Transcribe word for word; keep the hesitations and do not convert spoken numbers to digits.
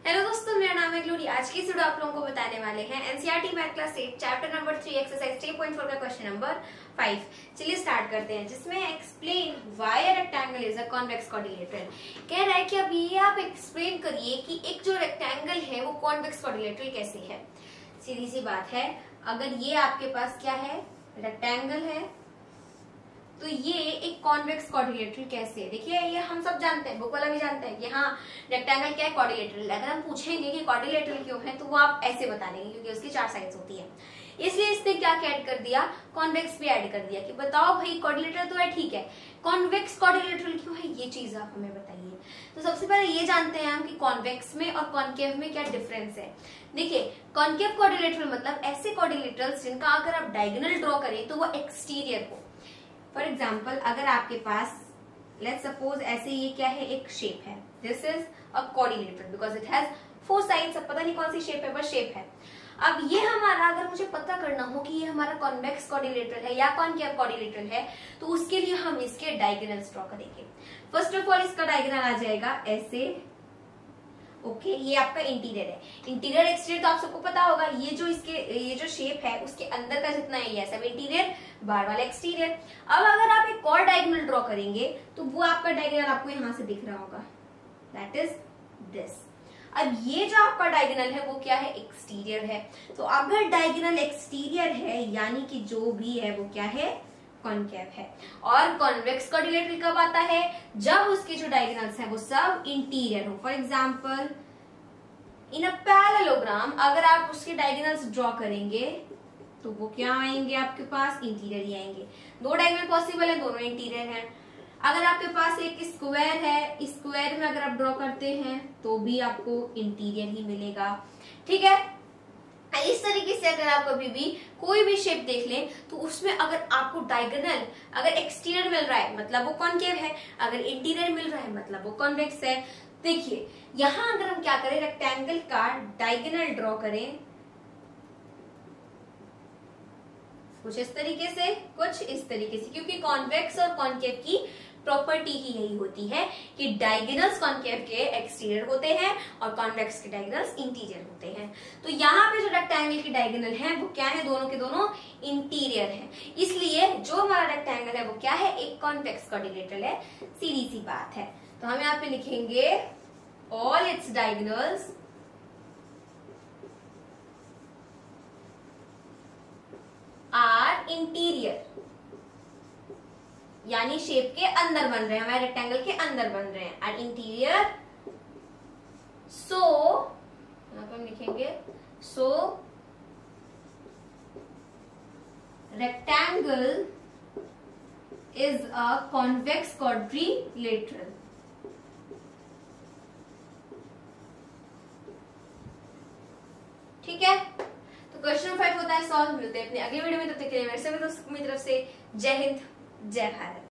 Hello दोस्तों, मेरा नाम है ग्लोरी। आज की वीडियो आप लोगों को बताने वाले हैं NCERT math class eight chapter number three exercise three point four का क्वेश्चन नंबर फाइव। चलिए स्टार्ट करते हैं, जिसमें explain why a rectangle is a convex quadrilateral. कह रहा है कि अब ये आप एक्सप्लेन करिए कि एक जो रेक्टेंगल है वो कॉन्वेक्स क्वाड्रिलेटरल कैसे है। सीधी सी बात है, अगर ये आपके पास क्या है, रेक्टेंगल है, तो ये एक कॉन्वेक्स क्वाड्रिलेटरल कैसे है। देखिए ये हम सब जानते हैं, बुक वाला भी जानता है कि हाँ रेक्टेंगल क्या है, क्वाड्रिलेटरल। अगर हम पूछेंगे कि क्वाड्रिलेटरल क्यों है तो वो आप ऐसे बता देंगे क्योंकि उसकी चार साइड्स होती है। इसलिए इसने क्या ऐड कर दिया, कॉन्वेक्स भी ऐड कर दिया कि बताओ भाई क्वाड्रिलेटरल तो है ठीक है, कॉन्वेक्स क्वाड्रिलेटरल क्यों है, ये चीज आप हमें बताइए। तो सबसे पहले ये जानते हैं हम कि कॉन्वेक्स में और कॉन्केव में क्या डिफरेंस है। देखिए कॉन्केव क्वाड्रिलेटरल मतलब ऐसे क्वाड्रिलेटरल्स जिनका अगर आप डायगोनल ड्रॉ करें तो वो एक्सटीरियर हो। फॉर एग्जाम्पल अगर आपके पास लेट्स सपोज ऐसे ये क्या है, एक शेप है, this is a quadrilateral because it has four sides. अब पता नहीं कौन सी शेप है, बस शेप है। अब ये हमारा, अगर मुझे पता करना हो कि ये हमारा कॉन्वेक्स क्वाड्रिलेटरल है या कॉन्केव क्वाड्रिलेटरल है, तो उसके लिए हम इसके डायगोनल्स ड्रॉ करेंगे। फर्स्ट ऑफ ऑल इसका डायगोनल आ जाएगा ऐसे। ओके okay, ये आपका इंटीरियर है। इंटीरियर एक्सटीरियर तो आप सबको पता होगा, ये जो इसके ये जो शेप है उसके अंदर का जितना एरिया है सब इंटीरियर, बाहर वाला एक्सटीरियर। अब अगर आप एक और डायगोनल ड्रॉ करेंगे तो वो आपका डायगोनल आपको यहां से दिख रहा होगा, दैट इज दिस। अब ये जो आपका डायगोनल है वो क्या है, एक्सटीरियर है। तो अगर डायगोनल एक्सटीरियर है यानी कि जो भी है वो क्या है, कॉन्केव है। और कॉन्वेक्स क्वाड्रिलेटरल कब आता है, जब उसके जो डायगोनल्स हैं वो सब इंटीरियर हो। For example in a parallelogram अगर आप उसके डायगोनल्स ड्रॉ करेंगे तो वो क्या आएंगे, आपके पास इंटीरियर ही आएंगे। दो डायगोनल पॉसिबल है, दोनों इंटीरियर हैं। अगर आपके पास एक स्क्वायर है, स्क्वायर में अगर आप ड्रॉ करते हैं तो भी आपको इंटीरियर ही मिलेगा, ठीक है। इस तरीके से अगर आप कभी भी कोई भी शेप देख लें तो उसमें अगर आपको डायगोनल अगर एक्सटीरियर मिल रहा है मतलब वो कॉन्केव है, अगर इंटीरियर मिल रहा है मतलब वो कॉन्वेक्स है। देखिए यहां अगर हम क्या करें, रेक्टेंगल का डायगोनल ड्रॉ करें कुछ इस तरीके से, कुछ इस तरीके से, क्योंकि कॉन्वेक्स और कॉन्केव की प्रॉपर्टी ही यही होती है कि डायगोनल्स कॉन्केव के एक्सटीरियर होते हैं और कॉन्वेक्स के डायगोनल्स इंटीरियर होते हैं। तो यहाँ पे जो रेक्टेंगल के डायगोनल हैं वो क्या है, दोनों के दोनों इंटीरियर हैं। इसलिए जो हमारा रेक्टेंगल है वो क्या है, एक कॉन्वेक्स क्वाड्रिलेटरल है। सीधी सी बात है। तो हम यहाँ पे लिखेंगे all its diagonals are interior, यानी शेप के अंदर बन रहे हैं, हमारे रेक्टेंगल के अंदर बन रहे हैं, एंड इंटीरियर। सो यहां पे हम लिखेंगे so rectangle is a convex quadrilateral. ठीक है, तो क्वेश्चन फाइव होता है सॉल्व। मिलते हैं अपने अगले वीडियो में, तब तक के लिए मेरे से मेरी तरफ से जय हिंद जय भारत।